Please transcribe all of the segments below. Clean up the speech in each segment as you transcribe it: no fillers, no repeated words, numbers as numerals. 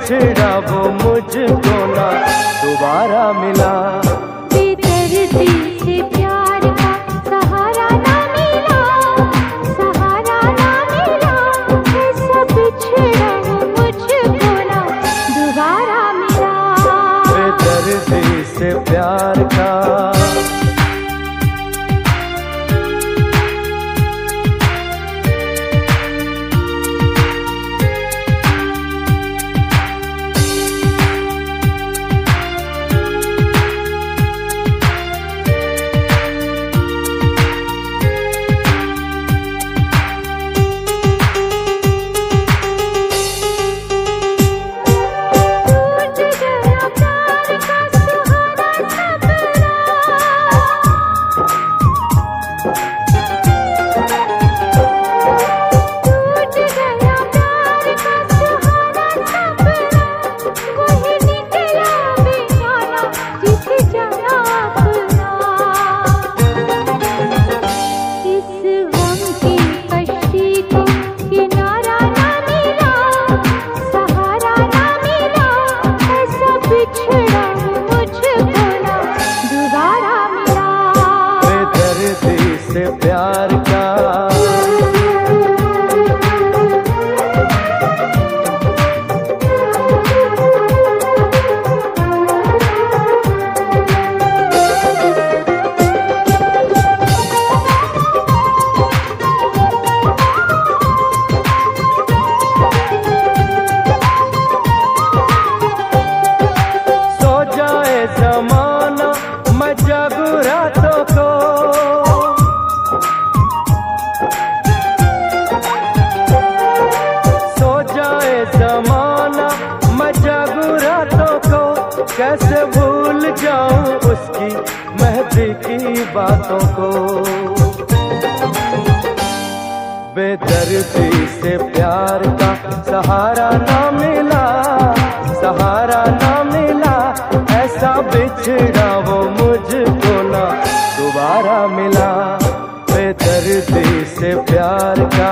बिछड़ा वो मुझको ना दोबारा मिला। बेदर्दी से प्यार का सहारा ना मिला, सहारा ना मिला, ऐसा बिछड़ा वो मुझको ना दोबारा मिला। बेदर्दी से प्यार का प्यार का सो जाए जमाना मैं जागूं रातों को, कैसे भूल जाऊं उसकी मेहंदी की बातों को। बेदर्दी से प्यार का सहारा ना मिला, सहारा ना मिला, ऐसा बिछड़ा वो मुझको ना दोबारा मिला। बेदर्दी से प्यार का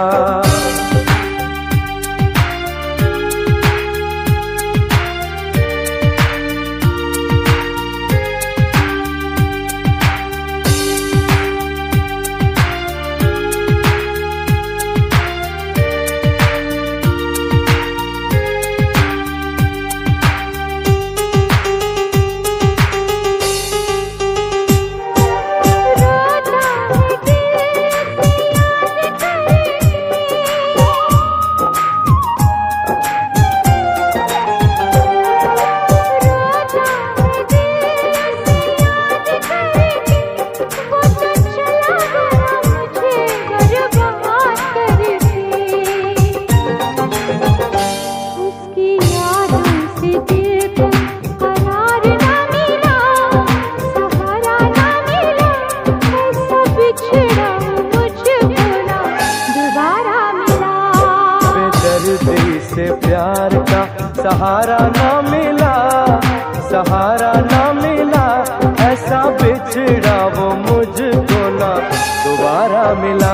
से प्यार का सहारा ना मिला, सहारा ना मिला, ऐसा बिछड़ा वो मुझको ना दोबारा मिला।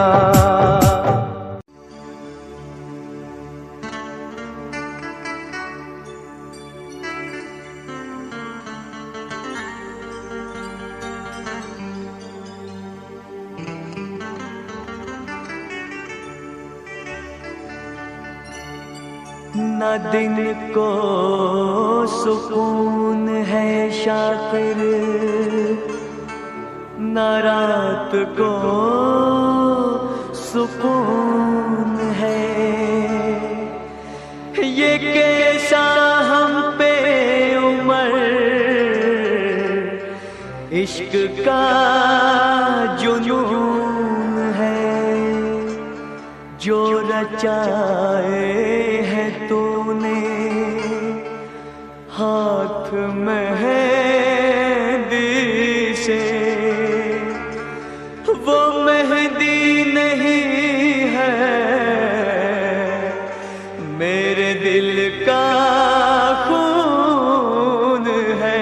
न दिन को सुकून है शाकिर, न रात को सुकून है। ये कैसा हम पे उम्र इश्क का जुनून है, जो रचाए है तूने हाथ मेहंदी से, वो मेहंदी नहीं है मेरे दिल का खून है।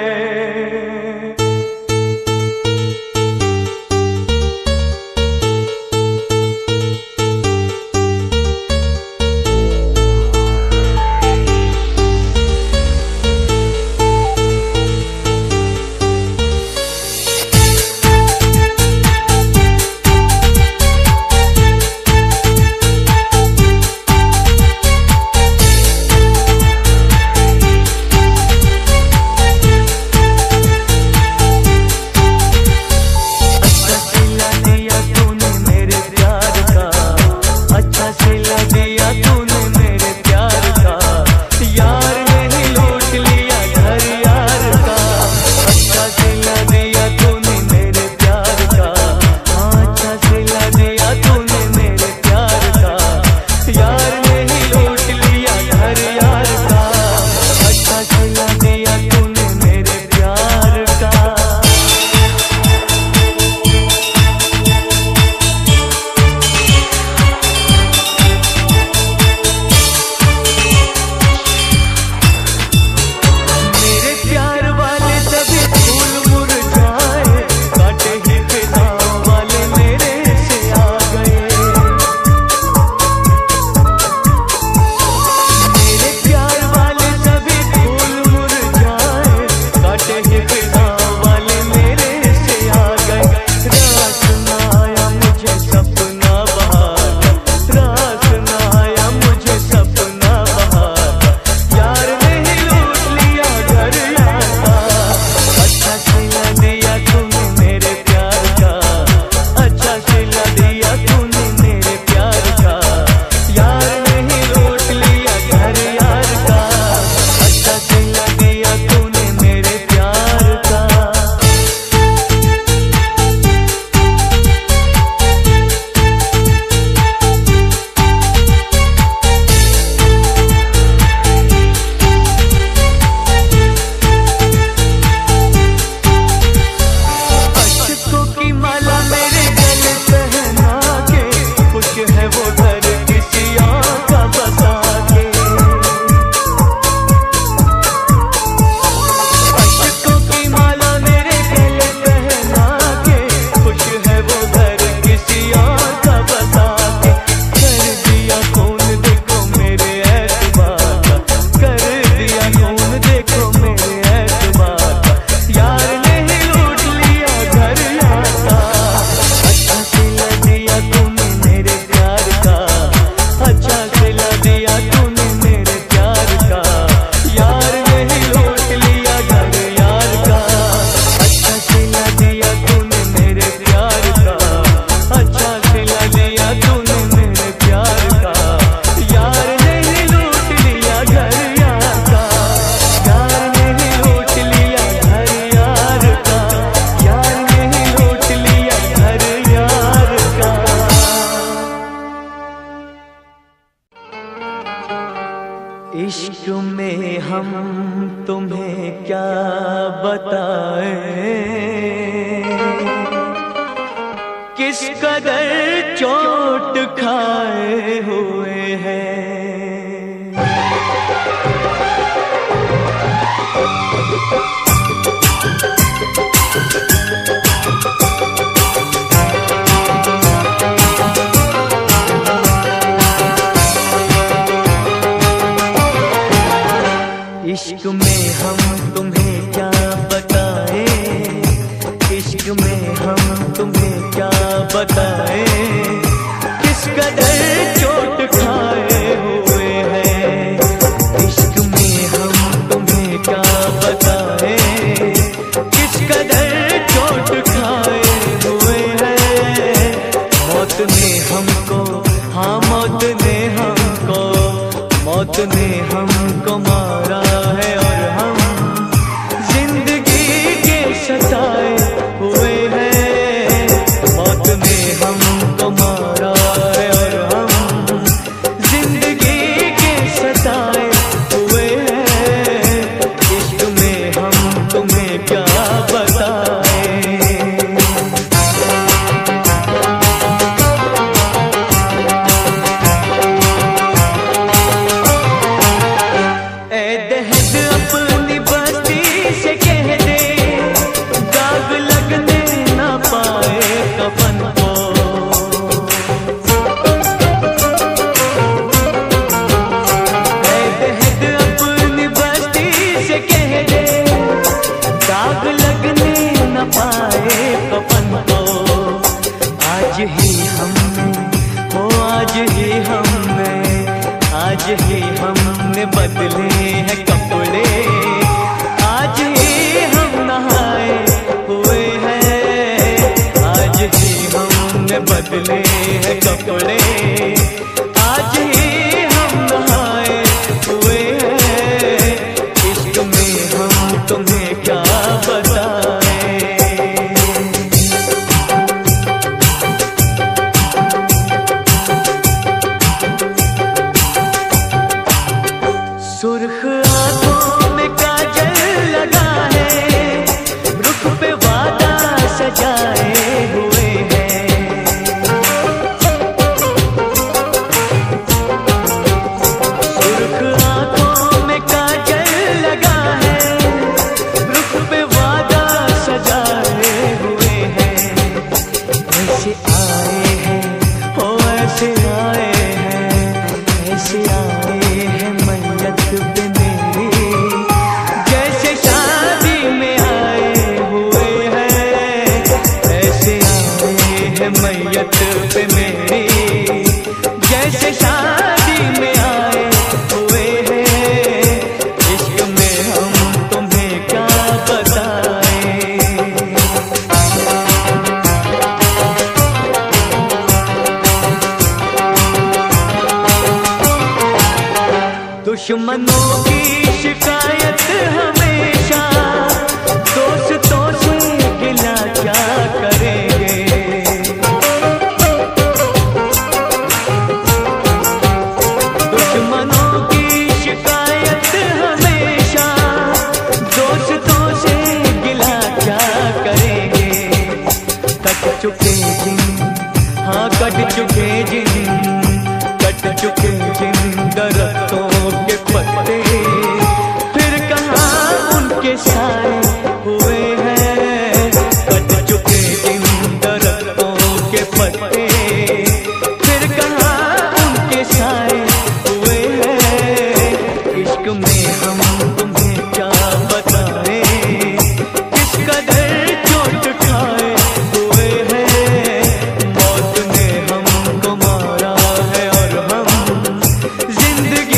इश्क में हम तुम्हें क्या बताएं, किस कदर चोट खाए हुए हैं। इश्क में हम तुम्हें क्या बताएं, इश्क में हम तुम्हें क्या बताएं, किस कदर चोट खाए हुए हैं। इश्क में हम तुम्हें क्या बताएं, किस कदर चोट खाए हुए हैं। मौत ने हमको, हाँ मौत ने हमको, मौत ने हमको मारा है और हम जिंदगी के सताए हुए हैं। मौत ने हमको मारा है और हम जिंदगी के सताए हुए हैं। इश्क में हम तुम्हें क्या बताएं। आज ही हमने बदले हैं कपड़े, आज ही हम नहाए हुए हैं। आज ही हमने बदले हैं कपड़े, आज ही हम नहाए हुए हैं। इश्क में हम तुम्हें क्या बताएं। सुर्ख आंखों में काजल लगा है, रुख पे वादा सजाए हुए हैं। सुर्ख आंखों में काजल लगा है, रुख पे वादा सजाए हुए हैं। ऐसे आए हैं, ओ ऐसे आए हैं, ऐसे आए हैं मैयत पे मेरी, जैसे शादी में आए हुए हैं। ऐसे आए हैं मैयत पे मेरी, जैसे शादी में आए हुए हैं। इश्क में हम तुम्हें क्या बताएं। दुश्मनों की शिकायत हमेशा, दोस्तों से गिला क्या करेंगे। दुश्मनों की शिकायत हमेशा, दोस्तों से गिला क्या करेंगे। कट चुके जिन, हाँ कट चुके जिन, कट चुके जिन दरख्तों के पत्ते, फिर कहाँ उनके साए हुए हैं। कट चुके जिन दरख्तों के पत्ते, फिर कहाँ उनके साए हुए हैं। इश्क में हम तुम्हें क्या बताएं, किस कदर चोट खाए हुए हैं। मौत ने हमको मारा है और हम जिंदगी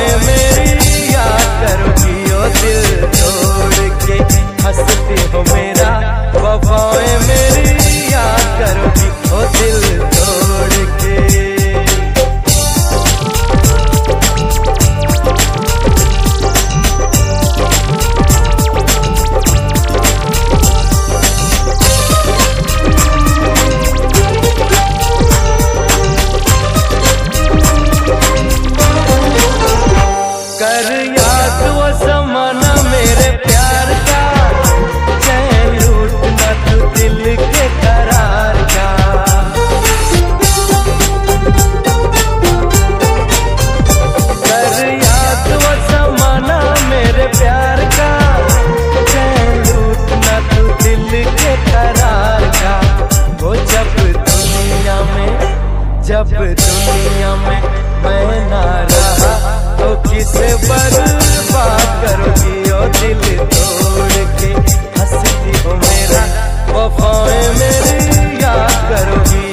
वफाएं मेरी याद करोगी ओ दिल तोड़ के, हंसती हो मेरा वफाएं मेरी याद करोगी ओ दिल तोड़ के। कर याद वो ज़माना मेरे प्यार का, चैन लूटना तू दिल के करार का। कर याद वो ज़माना मेरे प्यार का, चैन लूटना तू दिल के करार का। वो जब दुनिया में मैं ना रहा तो किसे बर्बाद करोगी ओ दिल तोड़ के, हंसती हो मेरा वफाएं मेरी याद करोगी।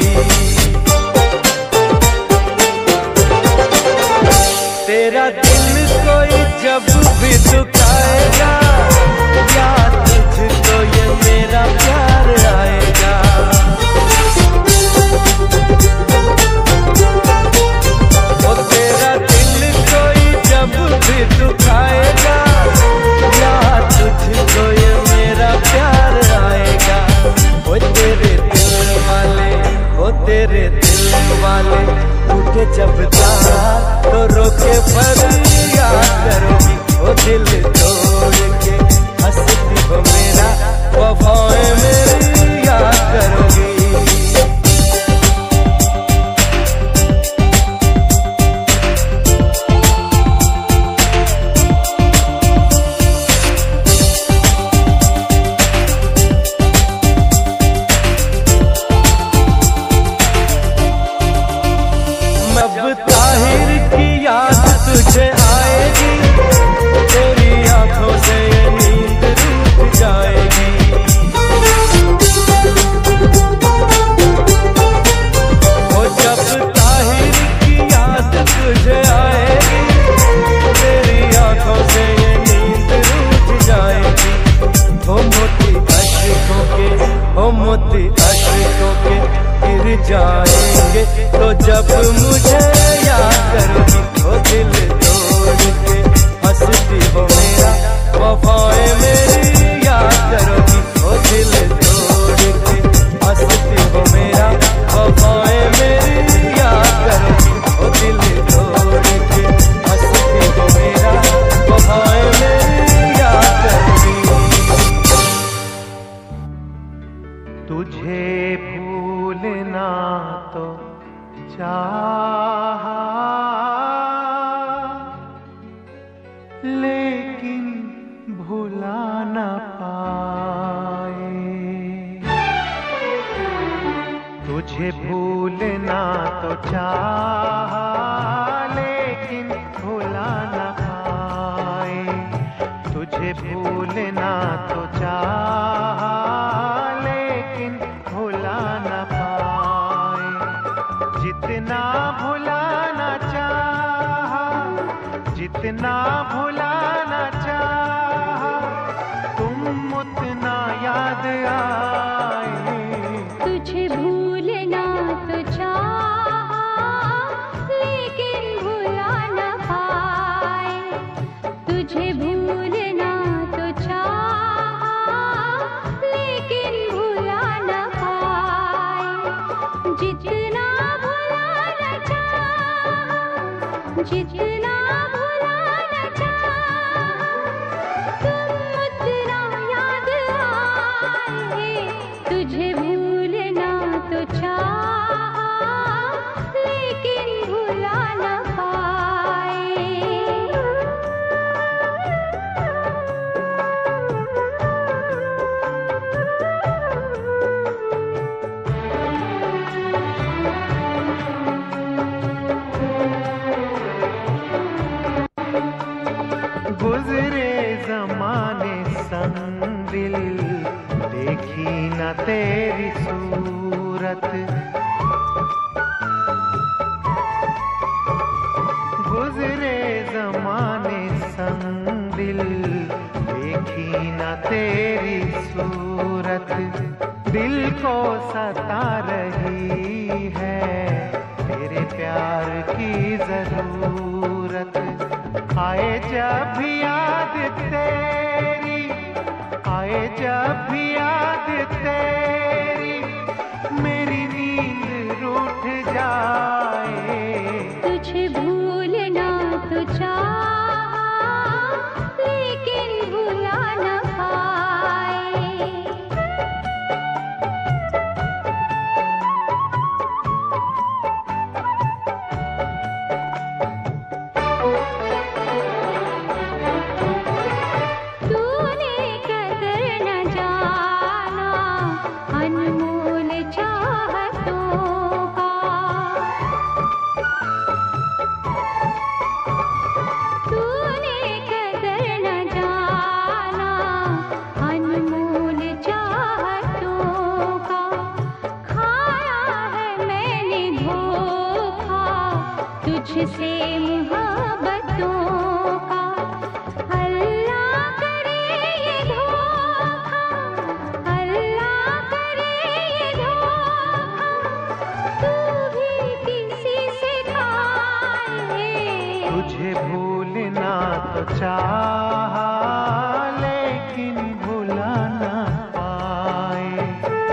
तेरा दिल कोई जब भी दुखाएगा, याद तुझको ये मेरा प्यार आएगा। तेरा दिल कोई जब भी दुखाएगा, याद तुझको ये मेरा प्यार आएगा। ओ तेरे दिल वाले उठे जब तार, तो रोके पर याद करोगी ओ दिल तोड़ के, हंसती हो मेरा वफाएं मेरी याद करोगी। ताहिर की याद तुझे आएगी, तेरी आंखों से ये नींद रूठ जाएगी। ओ जब ताहिर की याद तुझे आएगी, तेरी आंखों से ये नींद रूठ जाएगी। हो मोती अश्कों के गिर जाएंगे, तो जब मुझे याद करोगी ओ दिल तोड़ के, हंसती हो मेरा वफाएं मेरी याद करोगी ओ दिल तोड़ के, हंसती हो मेरा वफाएं मेरी याद करोगी ओ दिल तोड़ के, हंसती हो मेरा वफाएं मेरी याद करोगी। तुझे भूलना तो चाहा, लेकिन भुला न पाए। तुझे भूलना तो चाहा, लेकिन भुला न पाए। तुझे भूलना तो चाहा, लेकिन भुला न पाए। जितना भुलाना चाहा, जितना भुलाना चाहा, तुम उतना याद आए। तुझे भूलना तो चाहा, लेकिन भुला न पाए। तुझे भूलना तो चाहा, लेकिन भुला न पाए। जितना भुलाना चाहा, जितना भुलाना चाहा, तुम उतना याद आए। तुझे भूलना तो चाहा, लेकिन भुला न पाए। गुजरे जमाने संग दिल, देखी न तेरी सूरत। गुजरे जमाने दिल को सता रही है तेरे प्यार की जरूरत। आए जब भी याद तेरी, आए जब भी याद तेरी, मेरी नींद रूठ जाए। तुझे भूलना तो चाहा, लेकिन भुला न पाए। तूने कदर न जाना अनमोल चाहतों का। तूने कदर न जाना अनमोल चाहतों का। खाया है मैंने धोखा तुझसे मोहब्बतों का। अल्लाह करे ये धोखा, अल्लाह करे ये धोखा, तू भी किसी से खाए। तुझे भूलना तो चाहा, लेकिन भुला ना पाए।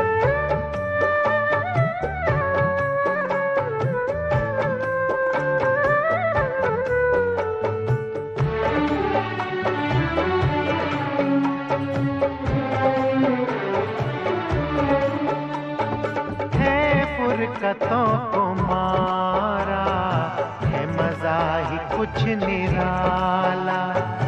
है फुरकतों को मारा, है मजा ही कुछ निराला।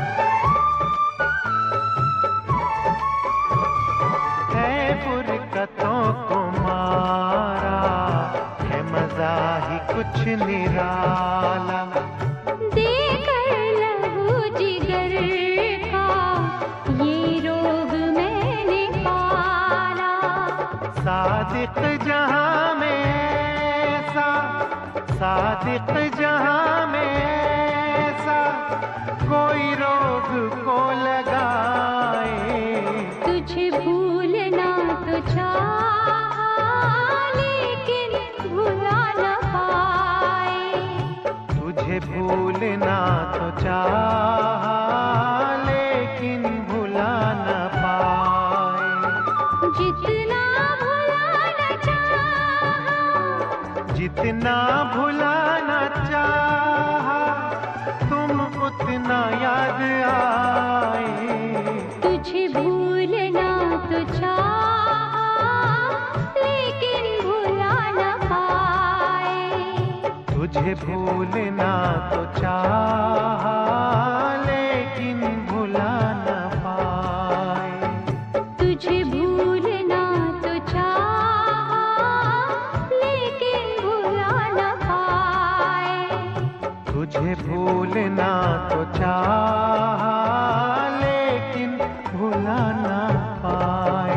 है फुरकतों को मारा, है मजा ही कुछ निराला। देकर लहू जिगर का ये रोग मैंने पाला। सादिक जहां में ऐसा, सादिक जहां में ऐसा, कोई रोग को लगाए। तुझे भूलना तो चाहा, लेकिन भुला न पाए। तुझे भूलना तो चाहा, लेकिन भुला न पाए। जितना भुलाना चाहा, जितना भुलाना चाहा, तुम उतना याद आए। तुझे भूलना तो चाहा, लेकिन भुला न पाए। तुझे भूलना तो चाहा, लेकिन भुला न पाए। तुझे भूलना तो चाहा, लेकिन भुला न पाए। तुझे भूलना तो चाहा, लेकिन भुला न पाए।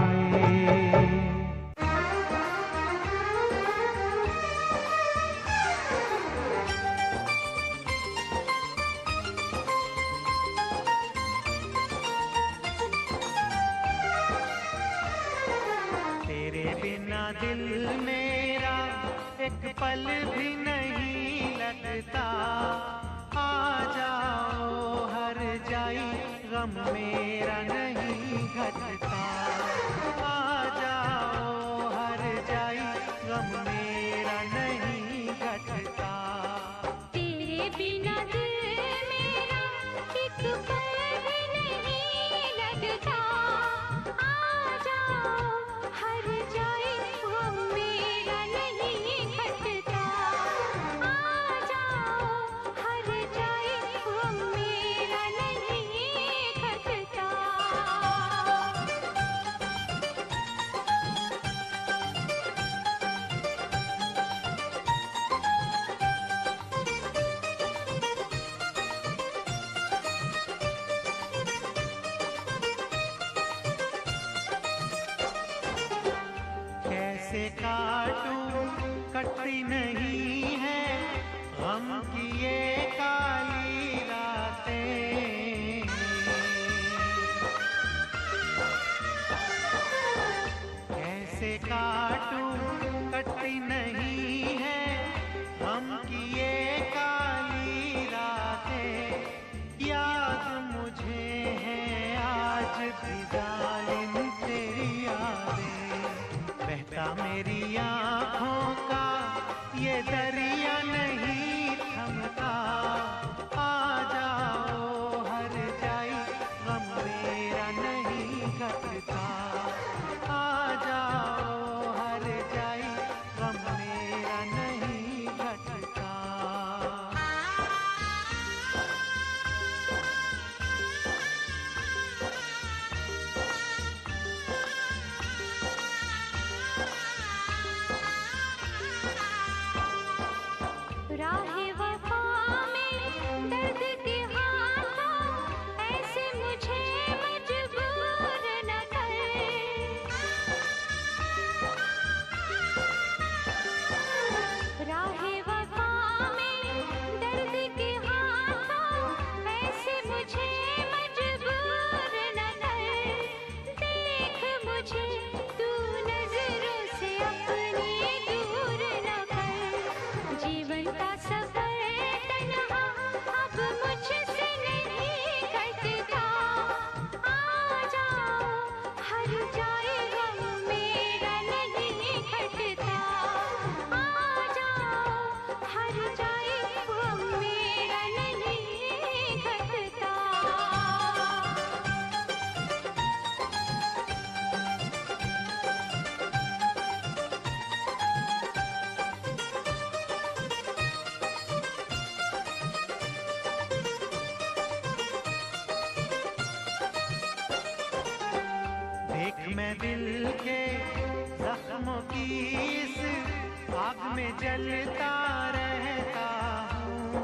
तेरे बिना दिल मेरा एक पल भी नहीं लगता। आ जाओ हर जाई, गम मेरा नहीं घटता। आ जाओ हर जाई, गम मेरा नहीं घटता। तेरे बिना दिल मेरा एक पल भी नहीं लगता। आ जाओ हर जाए गम मेरा नहीं घटता। आ जाओ हर जाए गम मेरा नहीं घटता। कैसे काटूं, कटती नहीं है गम की ये काली रातें। कैसे में जलता रहता हूँ।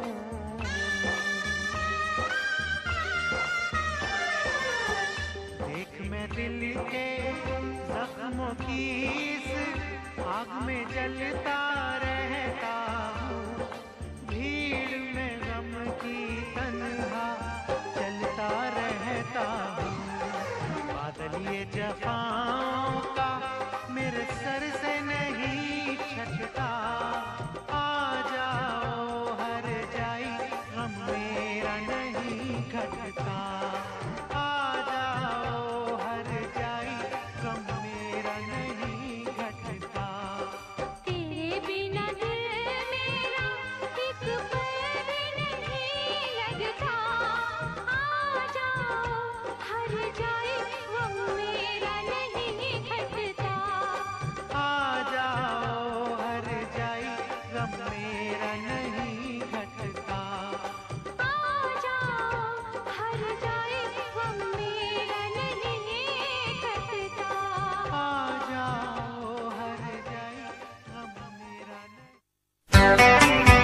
देख मैं दिल के जख्मों की इस आग में जलता रहता हूँ। भीड़ में गम की तन्हा चलता रहता हूँ। बादल ये जफाओं का मेरे सर से नहीं छटता। आ जाओ हर जाई गम मेरा नहीं घटता। आ जाओ हर जाई गम मेरा नहीं घटता। तेरे बिना दिल मेरा एक पल भी नहीं लगता। आ जाओ हर जाए गम मेरा नहीं घटता। आ जाओ हर जाई गम मेरा नहीं घटता। आ जाओ हर जाए गम मेरा नहीं घटता। आ जाओ हर जाई गम मेरा नहीं।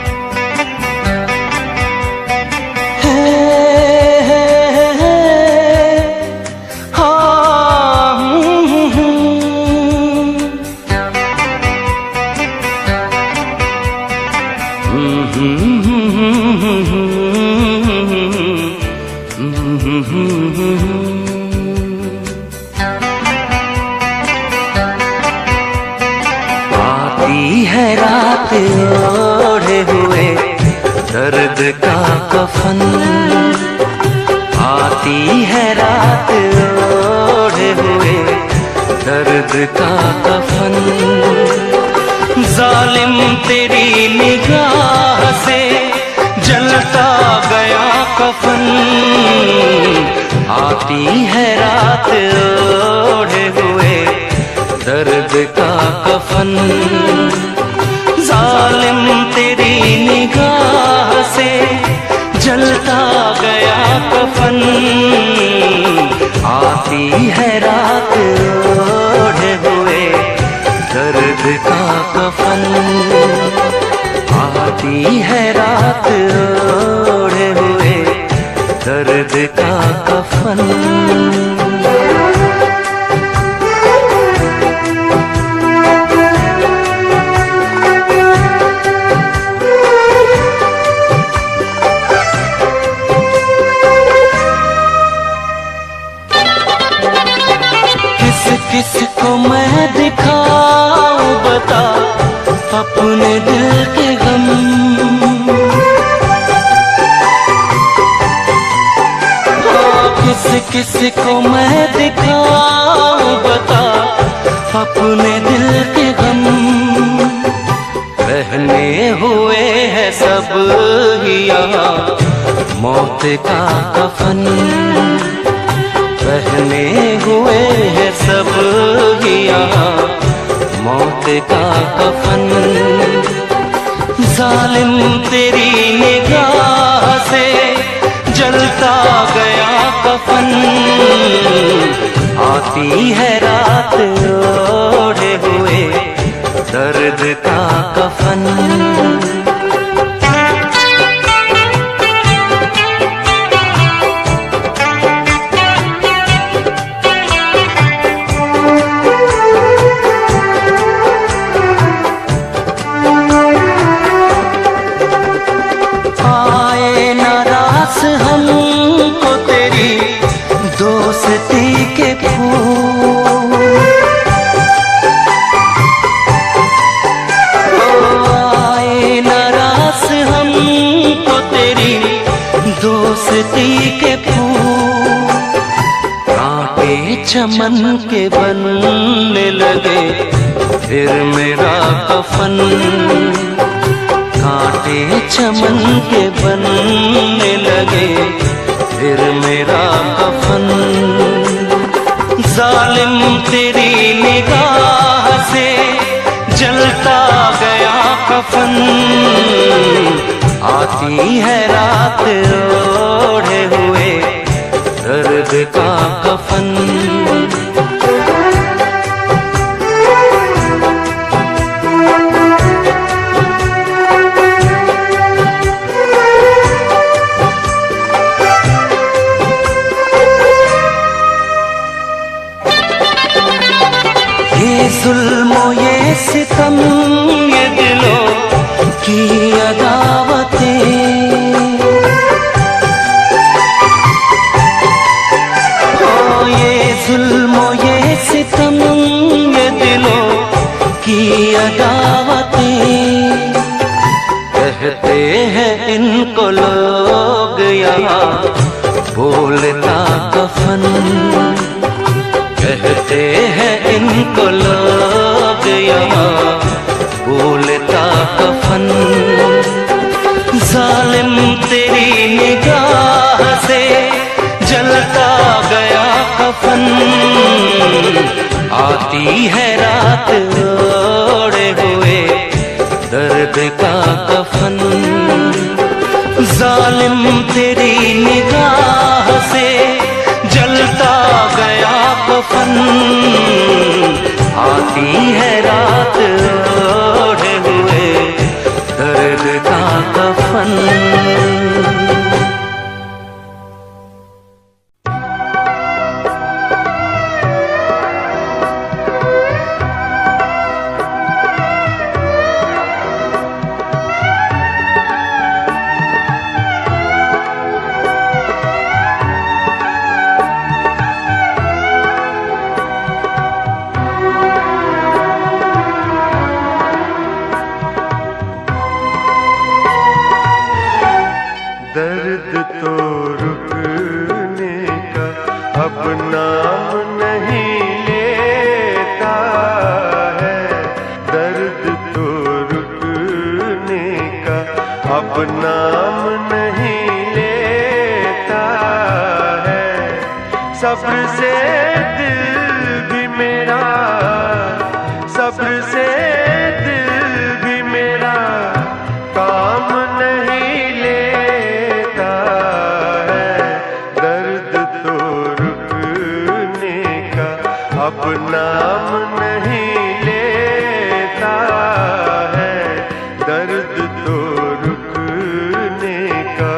आती है रात ओढ़े हुए दर्द का कफन। आती है रात ओढ़े हुए दर्द का कफन। जालिम तेरी निगाह से जलता गया कफन। आती है रात ओढ़े हुए दर्द का कफन। जालिम तेरी निगाह से जलता गया कफन। आती है रात ओढ़े हुए दर्द का कफन। आती है रात ओढ़े हुए दर्द का कफन। किसको मैं दिखाऊं बता अपने दिल के गम। किसको मैं दिखाऊं बता अपने दिल के गम। पहने हुए है सब ही यहाँ मौत का कफन। पहने हुए हैं सब ही यहाँ मौत का कफन। जालिम तेरी निगाह से जलता गया कफन। आती है रात ओढ़े हुए दर्द का कफन। हमको तेरी दोस्ती के फूल। आए नाराज हमको तेरी दोस्ती के फूल। कांटे चमन के बनने लगे फिर मेरा कफन। कांटे चमन के बनने लगे फिर मेरा कफन। जालिम तेरी निगाह से जलता गया कफन। आती है रात ओढ़े हुए दर्द का कफन। बोलता कफन, कहते हैं इनको लोग यहाँ बोलता कफन। जालिम तेरी निगाह से जलता गया कफन, आती है रात ओढ़े हुए दर्द का कफन। जालिम तेरी निगाह से जलता गया कफन, आती है रात ओढ़े हुए दर्द का कफन। दर्द तो रुकने का अब नाम नहीं लेता है, दर्द तो रुकने का अब नाम नहीं लेता है। सब्र से दिल भी मेरा, सब्र से दिल भी मेरा काम नहीं लेता है। दर्द तो रुकने का अब नाम नहीं लेता है, दर्द तो रुकने का।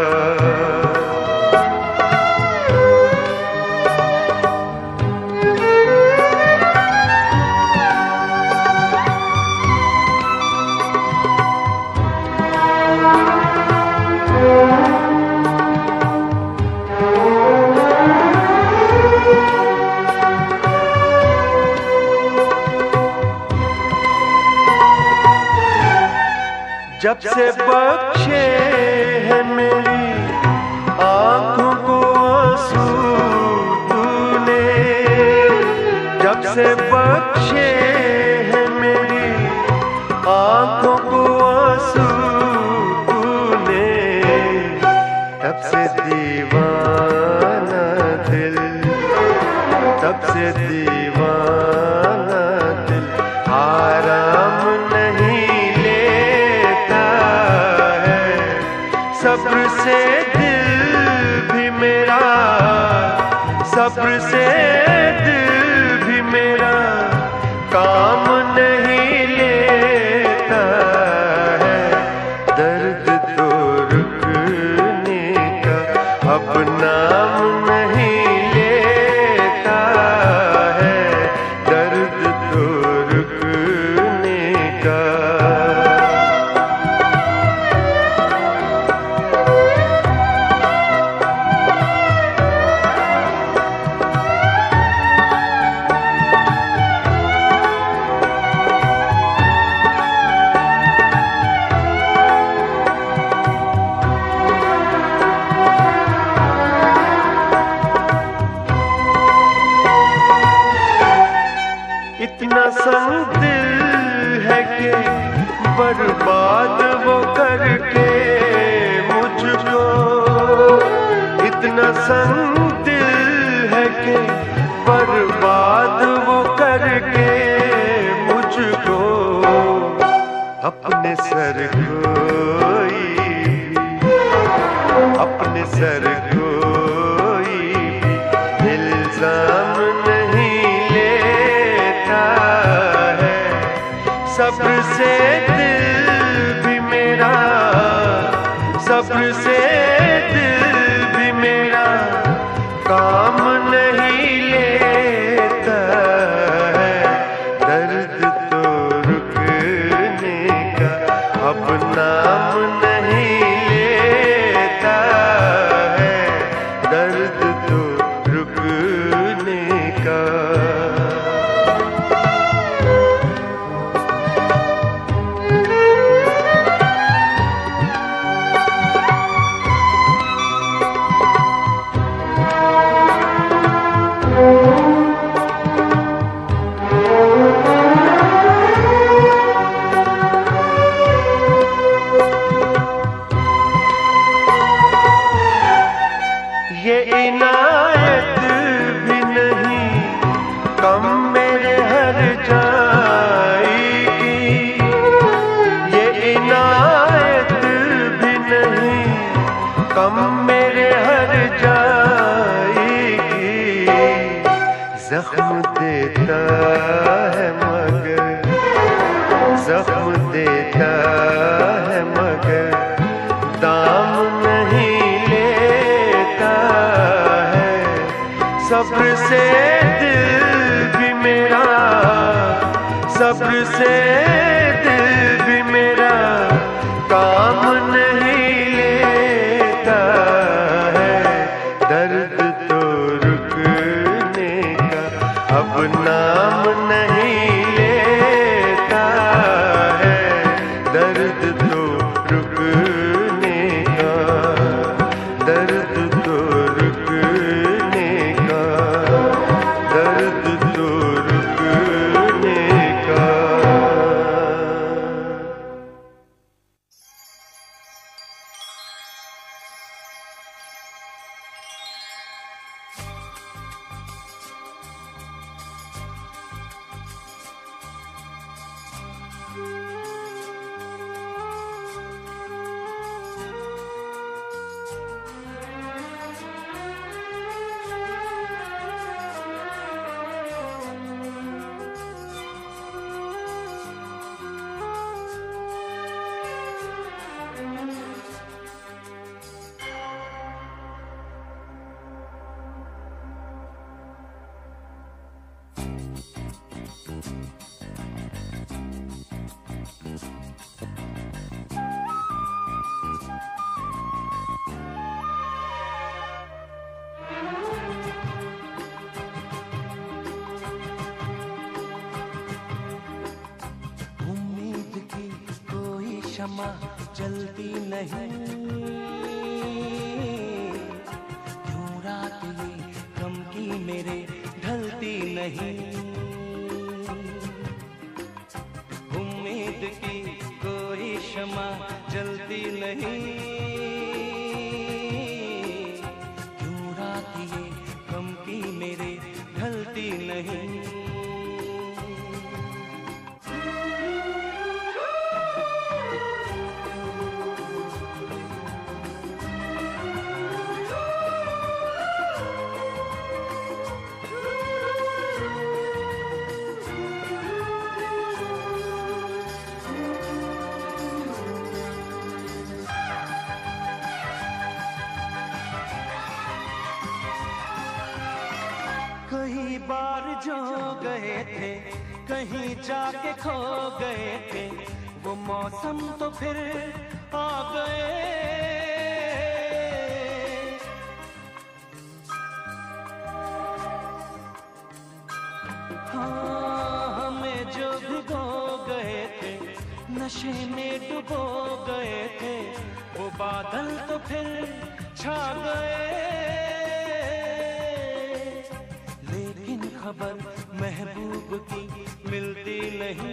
जब से बख्शे है मेरी आँखों को आंसू तूने, जब से बख्शे है मेरी आँखों को आंसू तूने, तब से दीवाना दिल, तब से दीवाना दिल आराम नहीं लेता है। सब्र से दिल भी मेरा, सब्र से दिल भी मेरा काम नहीं लेता है। दर्द तो रुकने का अब नाम नहीं लेता है, दर्द तो रुकने का। इतना संग दिल है कि बर्बाद वो करके मुझको, इतना संग दिल है कि बर्बाद वो करके मुझको। अपने सर कोई भी, अपने सर कोई भी इल्जाम नहीं लेता है। सब्र से दिल भी मेरा, सब्र से दिल भी मेरा काम नहीं लेता है। दर्द तो रुकने का अब नाम नहीं लेता है, दर्द तो रुकने का। इनायत भी नहीं कम मेरे हर जाएगी, ये इनायत भी नहीं कम मेरे हर जाएगी। जख्म देता है मगर, जख्म देता है मगर दाम नहीं लेता है। सब्र से दिल भी मेरा, सब्र से दिल भी मेरा काम नहीं लेता है। दर्द तो रुकने का अब नाम नहीं लेता है। दर्द तो रुकने का, दर्द तो रुकने का, दर्द तो रुकने का। उम्मीद की कोई शमा जलती नहीं, क्यों रात ये गम की मेरे ढलती नहीं। उम्मीद की कोई शमा जलती नहीं, क्यों रात ये गम की मेरे ढलती नहीं। कई बार जो गए थे कहीं जाके खो गए थे, वो मौसम तो फिर आ गए। हाँ, हमें जो भिगो गए थे, नशे में डुबो गए थे, वो बादल तो फिर छा गए। खबर महबूब की मिलती नहीं,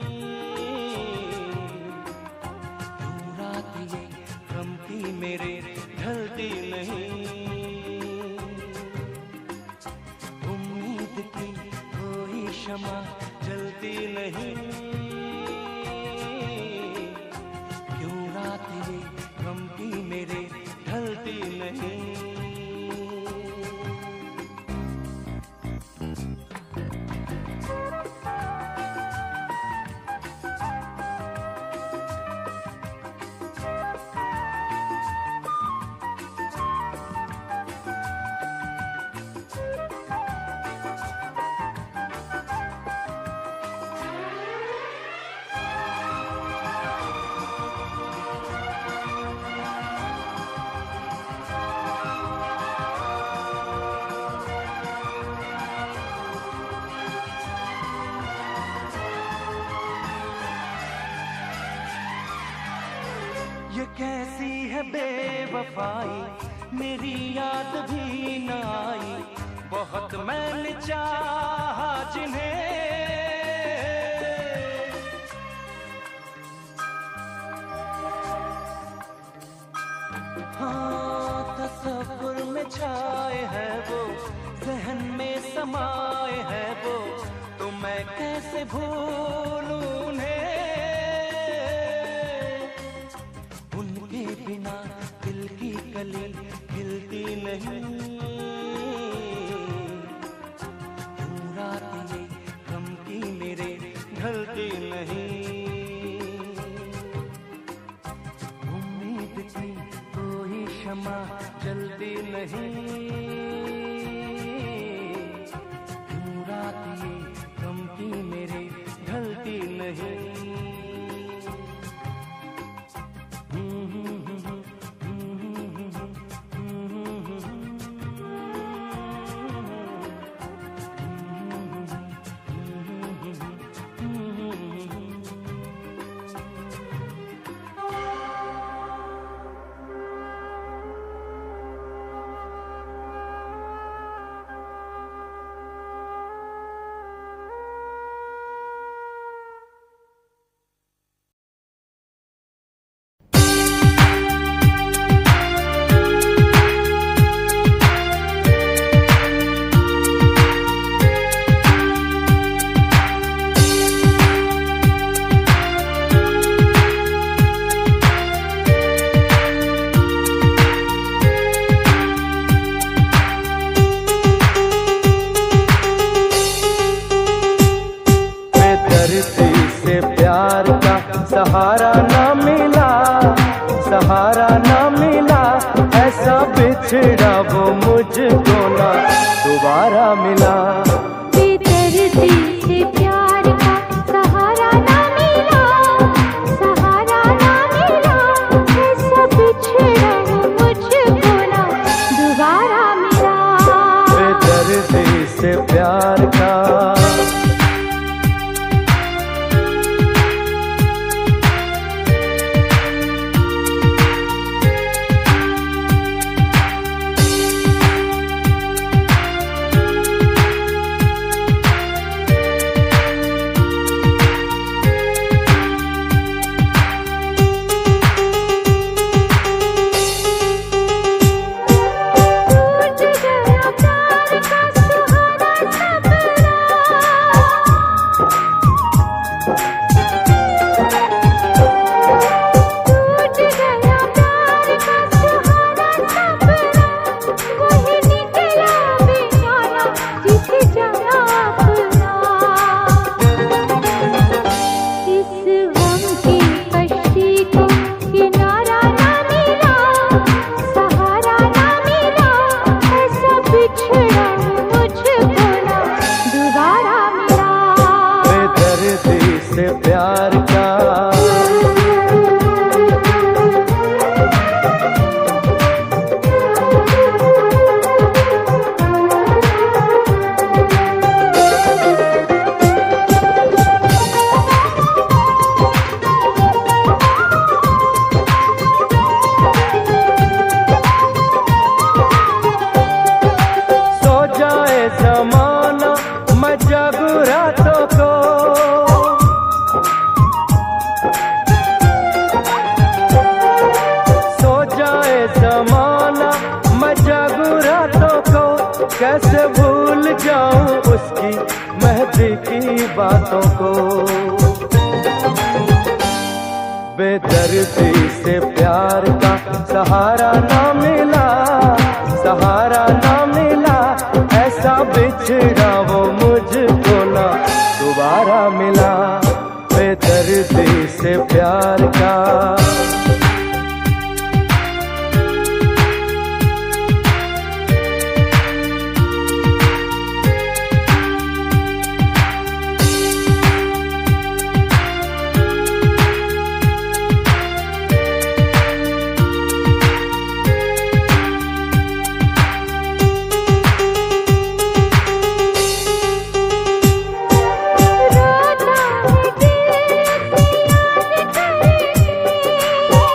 क्यों रात ये गम की मेरे ढलती नहीं। उम्मीद की कोई शमा जलती नहीं, क्यों रात ये गम की मेरे ढलती नहीं। ये कैसी है बेवफाई, मेरी याद भी न आई, बहुत मैंने चाहा जिन्हें। हाँ, तसव्वुर में छाए समाए हैं वो, तो मैं कैसे भूलूं उन्हें। उनके बिना दिल की कली हिलती नहीं, रात ये गम की मेरे ढलती नहीं। उम्मीद की कोई क्षमा जल्दी नहीं, रात ये गम की मेरे ढलती नहीं। सहारा ना मिला, सहारा ना मिला, ऐसा बिछड़ा वो मुझको ना दोबारा मिला। बेदर्दी से प्यार का सहारा ना मिला, सहारा ना मिला, ऐसा बिछड़ा वो मुझको ना दोबारा मिला। बेदर्दी से प्यार का कैसे भूल जाऊं उसकी मेहंदी की बातों को। बेदर्दी से प्यार का सहारा ना मिला, सहारा ना मिला, ऐसा बिछड़ा वो मुझको ना दोबारा मिला। बेदर्दी से प्यार का रोता है दिल याद करके।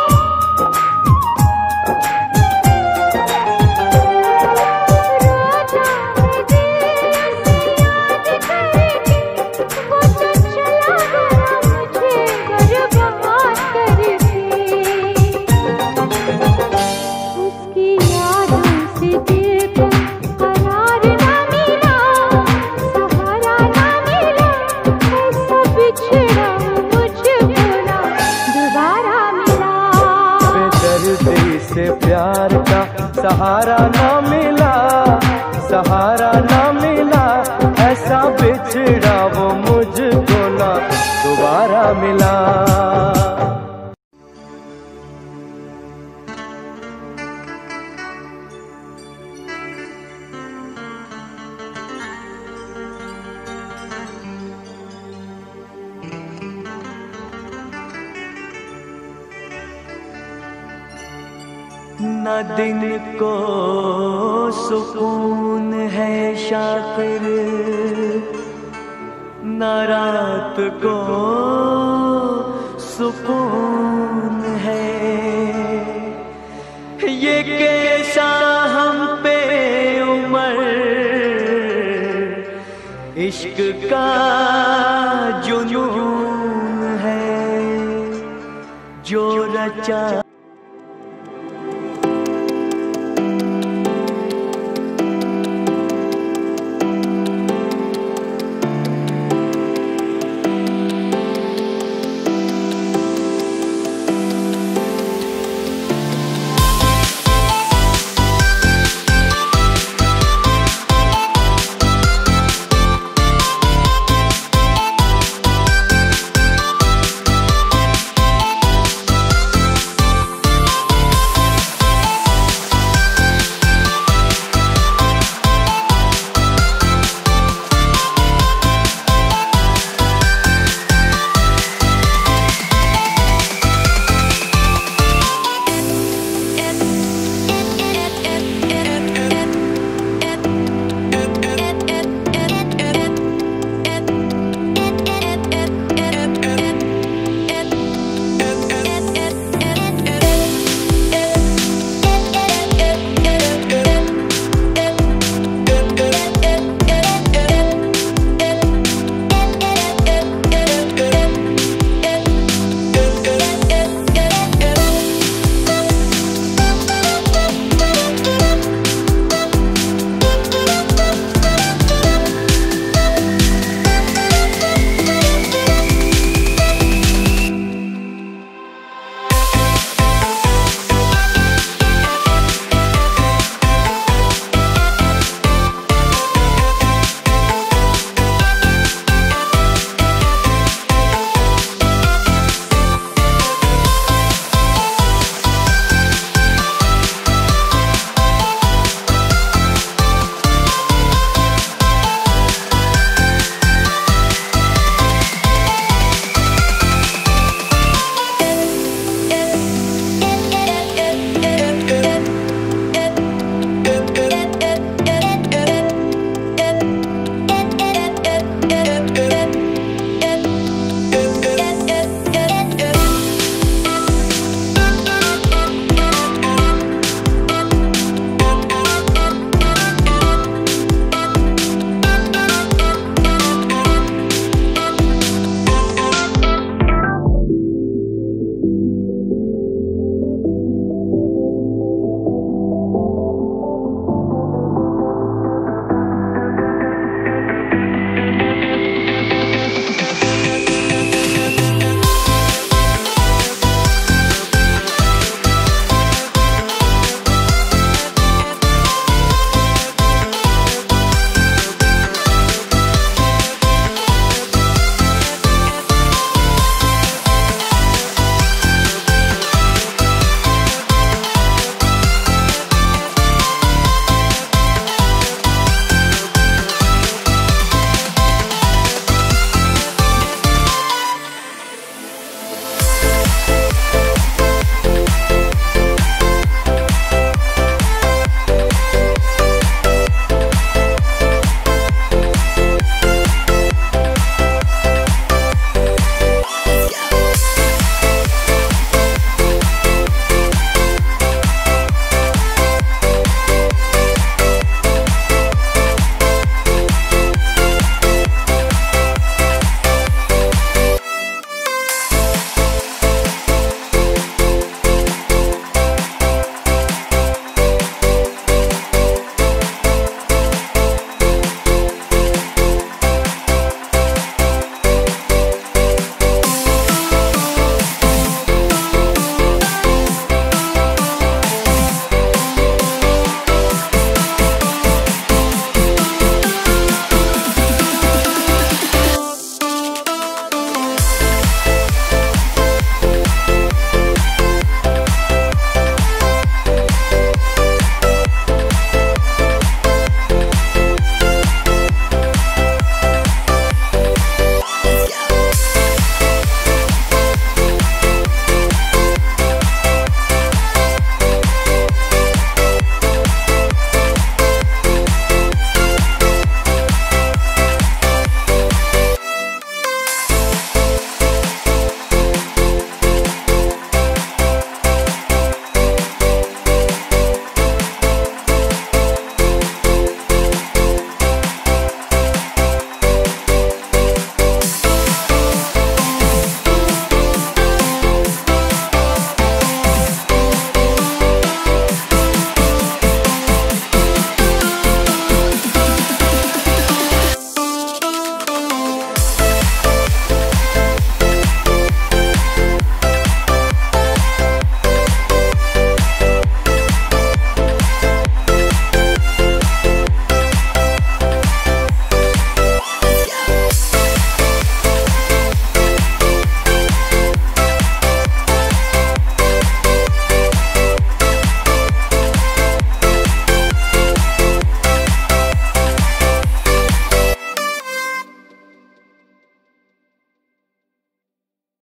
ना मिला, सहारा ना मिला, ऐसा बिछड़ा वो मुझको ना दोबारा मिला। न दिन को सुकून है शाकिर, न रात को सुकून है। ये कैसा हम पे उम्र इश्क का जुनून है, जो रचा